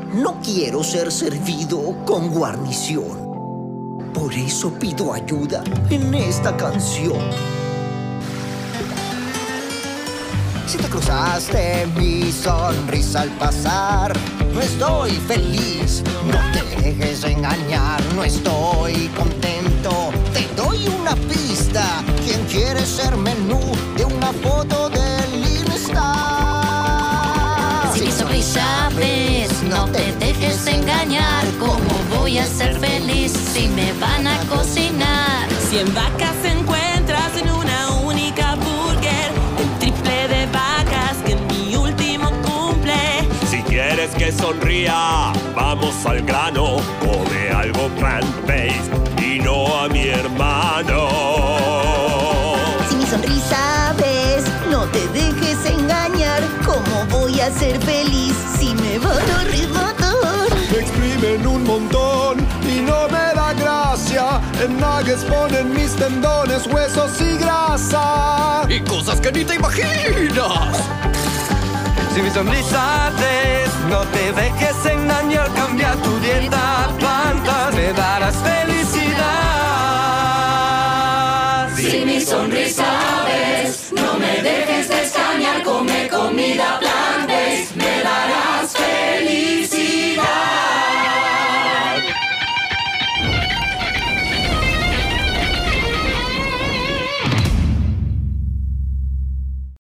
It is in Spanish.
No quiero ser servido con guarnición. Por eso pido ayuda en esta canción. Si te cruzaste mi sonrisa al pasar, no estoy feliz, no te dejes engañar, no estoy contento. Te doy una pista, ¿quién quiere ser menú de una foto del Insta? Si mi sonrisa ves, no te dejes engañar. ¿Cómo voy a ser feliz si me van a cocinar? 100 vacas encuentras en una única burger, el triple de vacas que en mi último cumple. Si quieres que sonría, vamos al grano. Come algo plant-based y no a mi hermano. Si mi sonrisa ves, no te dejes engañar. ¿Cómo voy a ser feliz si me van a arrebatar? Me exprimen un montón y no me da gracia. En nuggets ponen mis tendones, huesos y grasa. Y cosas que ni te imaginas. Si mi sonrisa ves, no te dejes engañar. Cambia tu dieta, planta